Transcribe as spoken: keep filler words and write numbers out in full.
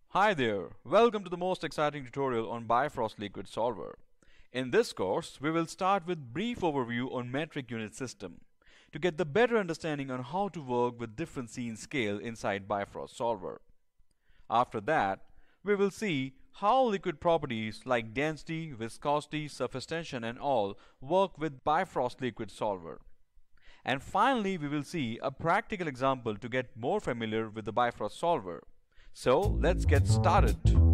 Hi there, welcome to the most exciting tutorial on Bifrost Liquid Solver. In this course, we will start with brief overview on metric unit system to get the better understanding on how to work with different scene scale inside Bifrost Solver. After that, we will see how liquid properties like density, viscosity, surface tension and all work with Bifrost Liquid Solver. And finally, we will see a practical example to get more familiar with the Bifrost Solver. So let's get started.